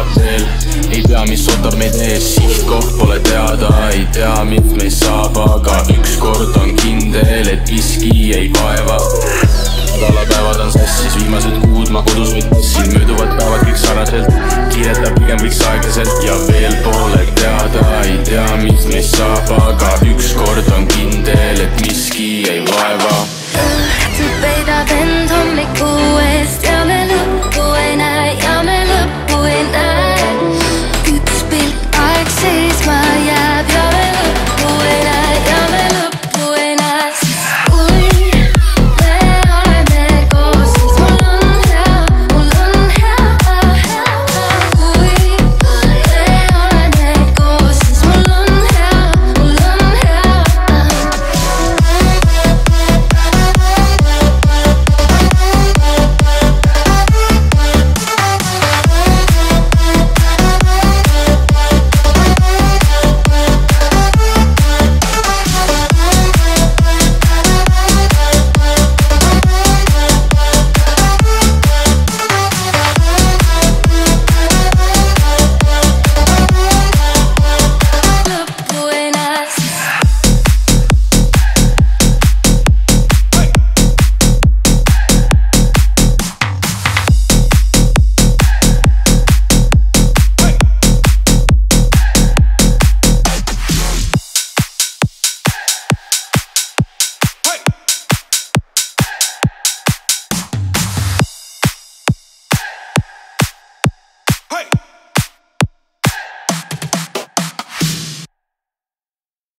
teel. Ei tea, mis ootab meid ees, sihtkoht pole teada. Ei tea, mis meist saab, aga ükskord on kindel, et miski ei vaeva. Nädalapäevad on sassis, viimased kuud ma kodus vaid passin. Mööduvad päevad kõik sarnaselt, kiiretab pigem võiks aeglaselt. Ja veel pole teada, ei tea, mis meist saab, aga ükskord on kindel, et miski ei vaeva. õhtu peidab end hommiku eest.